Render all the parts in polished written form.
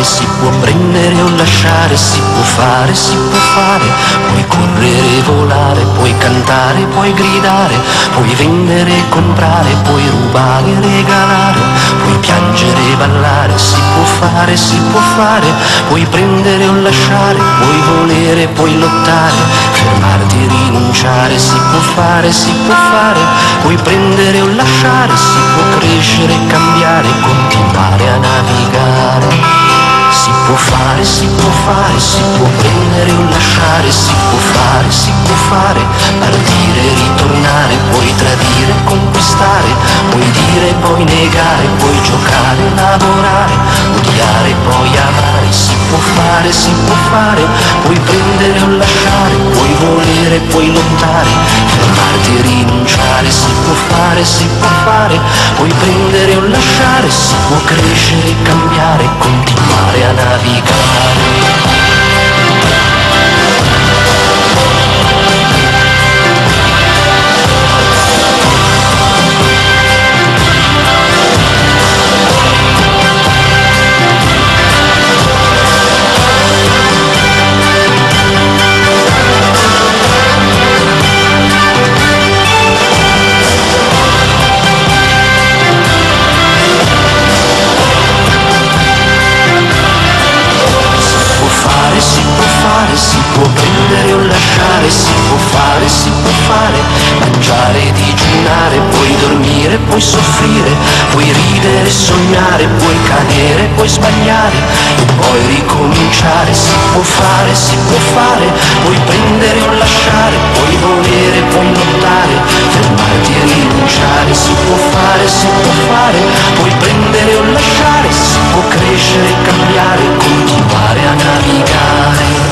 fare, si può prendere o lasciare, si può fare, si può fare. Puoi correre, volare, puoi cantare, puoi gridare, puoi vendere e comprare, puoi rubare, regalare, puoi piangere e ballare, si può fare, si può fare. Puoi prendere o lasciare, puoi volere, puoi lottare, fermarti e rinunciare, si può fare, si può fare. Puoi prendere o lasciare, si può crescere, cambiare, continuare a navigare. Si può fare, si può fare, si può prendere o lasciare, si può fare, si può fare, partire, ritornare, puoi tradire, conquistare, puoi dire, puoi negare, puoi giocare, lavorare, odiare, poi amare, si può fare, si può fare, puoi prendere o lasciare, puoi volere, puoi lottare, fermarti e rinunciare, si può fare, si può fare, puoi prendere o lasciare, si può crescere, cambiare, continuare a navigare. Si può prendere o lasciare, si può fare, si può fare, mangiare, digiunare, puoi dormire, puoi soffrire, puoi ridere, sognare, puoi cadere, puoi sbagliare e poi ricominciare, si può fare, si può fare, puoi prendere o lasciare, puoi volere, puoi lottare, fermarti e rinunciare, si può fare, si può fare, puoi prendere o lasciare, si può crescere, cambiare, continuare a navigare.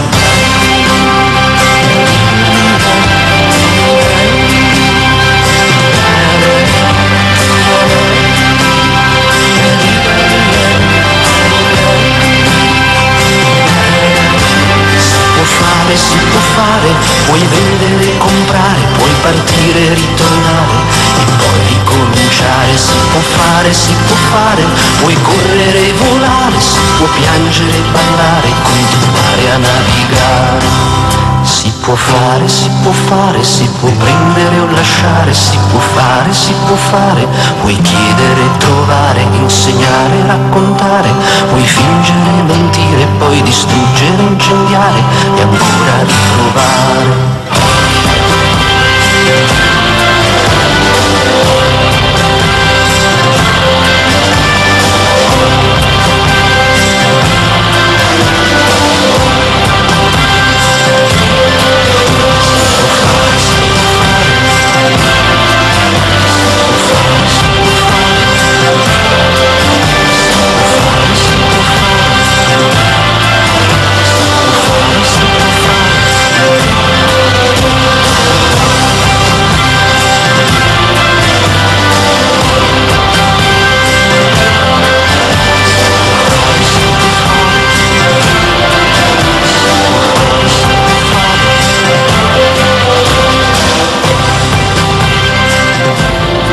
Si può fare, puoi vendere e comprare, puoi partire e ritornare e poi ricominciare, si può fare, si può fare, puoi correre e volare, si può piangere e ballare, continuare a navigare. Si può fare, si può fare, si può prendere o lasciare, si può fare, si può fare, puoi chiedere, trovare, insegnare, raccontare, puoi fingere, mentire, poi